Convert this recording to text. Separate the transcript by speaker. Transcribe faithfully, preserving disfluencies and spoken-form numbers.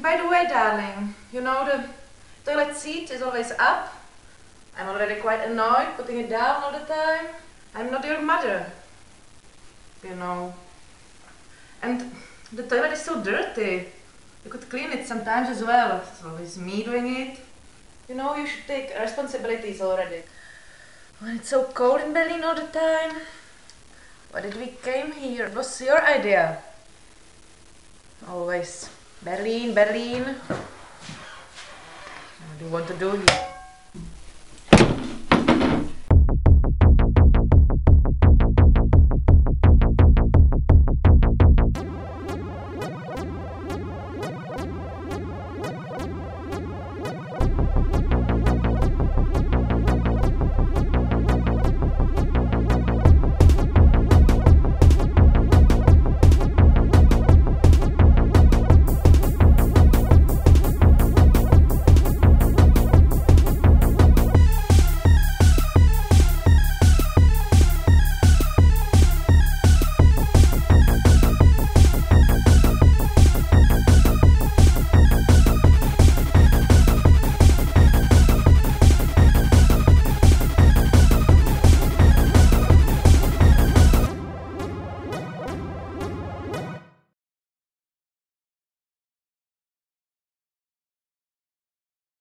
Speaker 1: by the way, darling, you know the toilet seat is always up. I'm already quite annoyed putting it down all the time. I'm not your mother, you know. And the toilet is so dirty. You could clean it sometimes as well. It's always me doing it. You know, you should take responsibilities already. When it's so cold in Berlin all the time. Why did we came here? It was your idea. Always Berlin, Berlin. What do you want to do here?